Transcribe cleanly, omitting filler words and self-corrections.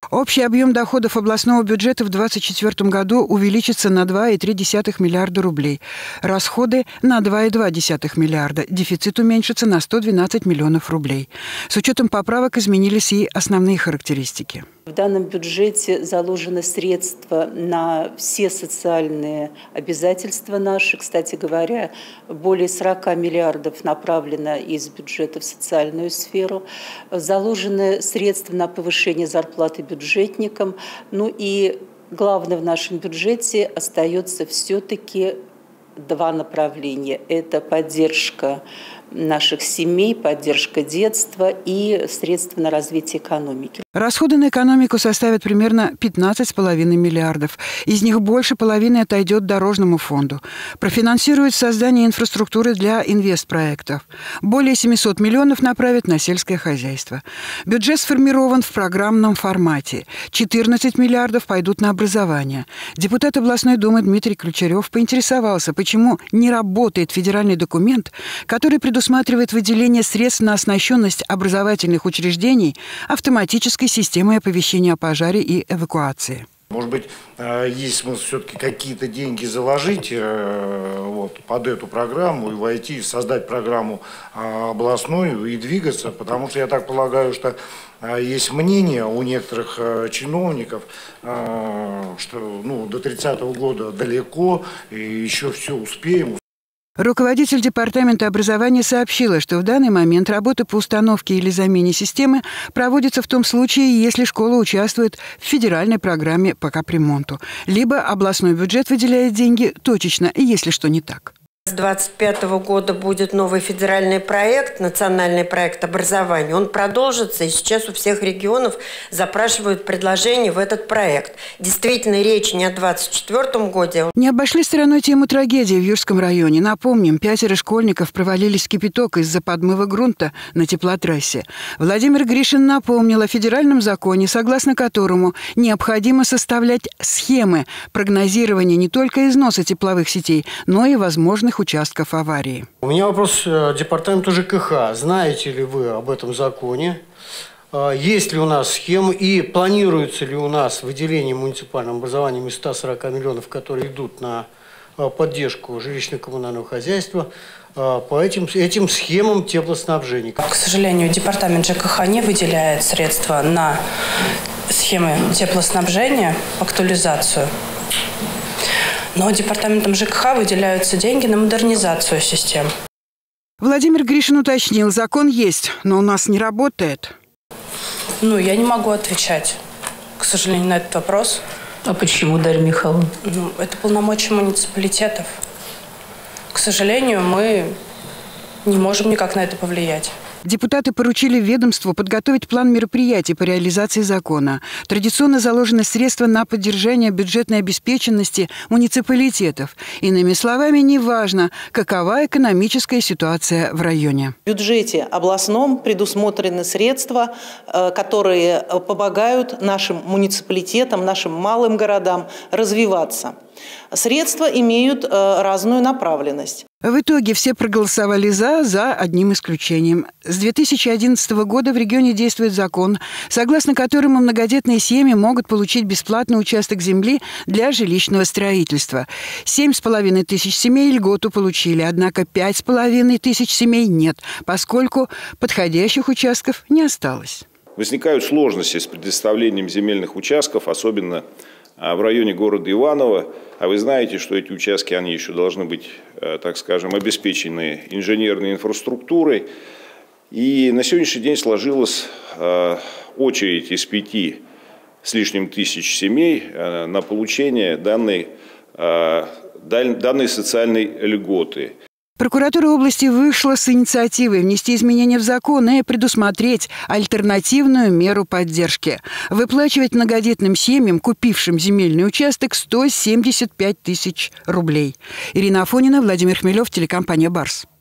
Общий объем доходов областного бюджета в 2024 году увеличится на 2,3 миллиарда рублей. Расходы – на 2,2 миллиарда. Дефицит уменьшится на 112 миллионов рублей. С учетом поправок изменились и основные характеристики. В данном бюджете заложены средства на все социальные обязательства наши. Кстати говоря, более 40 миллиардов направлено из бюджета в социальную сферу. Заложены средства на повышение зарплаты бюджетникам. Ну и главное в нашем бюджете остается все-таки два направления. Это поддержка наших семей, поддержка детства и средства на развитие экономики. Расходы на экономику составят примерно 15,5 миллиардов. Из них больше половины отойдет Дорожному фонду. Профинансирует создание инфраструктуры для инвестпроектов. Более 700 миллионов направят на сельское хозяйство. Бюджет сформирован в программном формате. 14 миллиардов пойдут на образование. Депутат областной думы Дмитрий Ключарев поинтересовался, почему не работает федеральный документ, который предусматривает выделение средств на оснащенность образовательных учреждений автоматической системой оповещения о пожаре и эвакуации. Может быть, есть смысл все-таки какие-то деньги заложить под эту программу и войти, создать программу областную и двигаться, потому что я так полагаю, что есть мнение у некоторых чиновников, что до 30-го года далеко и еще все успеем. Руководитель департамента образования сообщила, что в данный момент работа по установке или замене системы проводится в том случае, если школа участвует в федеральной программе по капремонту. Либо областной бюджет выделяет деньги точечно, если что не так. С 2025 года будет новый федеральный проект, национальный проект образования. Он продолжится, и сейчас у всех регионов запрашивают предложения в этот проект. Действительно, речь не о 2024 году. Не обошли стороной тему трагедии в Юрском районе. Напомним, 5 школьников провалились в кипяток из-за подмыва грунта на теплотрассе. Владимир Гришин напомнил о федеральном законе, согласно которому необходимо составлять схемы прогнозирования не только износа тепловых сетей, но и возможных участков аварии. У меня вопрос к департаменту ЖКХ. Знаете ли вы об этом законе? Есть ли у нас схемы и планируется ли у нас выделение муниципальным образованием из 140 миллионов, которые идут на поддержку жилищно-коммунального хозяйства, по этим схемам теплоснабжения? К сожалению, департамент ЖКХ не выделяет средства на схемы теплоснабжения, актуализацию. Но департаментом ЖКХ выделяются деньги на модернизацию систем. Владимир Гришин уточнил, закон есть, но у нас не работает. Я не могу отвечать, к сожалению, на этот вопрос. А почему, Дарья Михайловна? Это полномочия муниципалитетов. К сожалению, мы не можем никак на это повлиять. Депутаты поручили ведомству подготовить план мероприятий по реализации закона. Традиционно заложены средства на поддержание бюджетной обеспеченности муниципалитетов. Иными словами, неважно, какова экономическая ситуация в районе. В бюджете областном предусмотрены средства, которые помогают нашим муниципалитетам, нашим малым городам развиваться. Средства имеют разную направленность. В итоге все проголосовали за одним исключением. С 2011 года в регионе действует закон, согласно которому многодетные семьи могут получить бесплатный участок земли для жилищного строительства. 7,5 тысяч семей льготу получили, однако 5,5 тысяч семей нет, поскольку подходящих участков не осталось. Возникают сложности с предоставлением земельных участков, особенно в районе города Иваново. А вы знаете, что эти участки, они еще должны быть, так скажем, обеспечены инженерной инфраструктурой. И на сегодняшний день сложилась очередь из 5 с лишним тысяч семей на получение данной социальной льготы. Прокуратура области вышла с инициативой внести изменения в закон и предусмотреть альтернативную меру поддержки. Выплачивать многодетным семьям, купившим земельный участок, 175 тысяч рублей. Ирина Афонина, Владимир Хмелев, телекомпания «Барс».